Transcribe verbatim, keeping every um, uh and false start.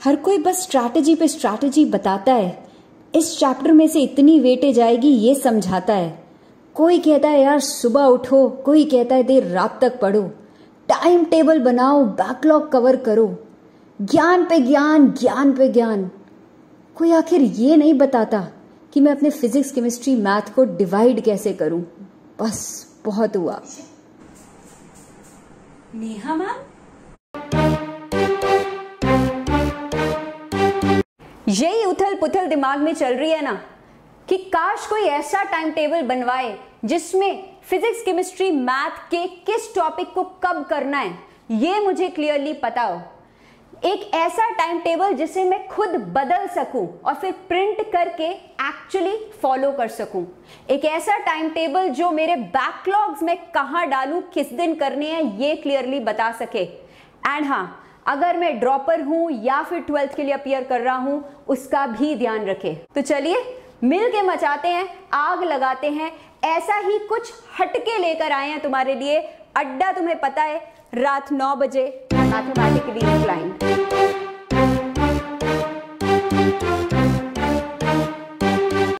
हर कोई बस स्ट्रैटेजी पे स्ट्रैटेजी बताता है। इस चैप्टर में से इतनी वेटेज आएगी ये समझाता है। कोई कहता है यार सुबह उठो, कोई कहता है देर रात तक पढ़ो, टाइम टेबल बनाओ, बैकलॉग कवर करो, ज्ञान पे ज्ञान, ज्ञान पे ज्ञान। कोई आखिर ये नहीं बताता कि मैं अपने फिजिक्स, केमिस्ट्री, मैथ को डिवाइड कैसे करूं। बस बहुत हुआ। नेहा मैम, यही उथल पुथल दिमाग में चल रही है ना कि काश कोई ऐसा टाइम टेबल बनवाए जिसमें फिजिक्स, केमिस्ट्री, मैथ के किस टॉपिक को कब करना है ये मुझे क्लियरली पता हो। एक ऐसा टाइम टेबल जिसे मैं खुद बदल सकूं और फिर प्रिंट करके एक्चुअली फॉलो कर सकूं। एक ऐसा टाइम टेबल जो मेरे बैकलॉग्स में कहां डालूं, किस दिन करने हैं ये क्लियरली बता सके। एंड हाँ, अगर मैं ड्रॉपर हूं या फिर ट्वेल्थ के लिए अपीयर कर रहा हूं उसका भी ध्यान रखे। तो चलिए मिल के मचाते हैं, आग लगाते हैं। ऐसा ही कुछ हटके लेकर आए हैं तुम्हारे लिए। अड्डा तुम्हें पता है, रात नौ बजे मैथमेटिकली इंक्लाइंड।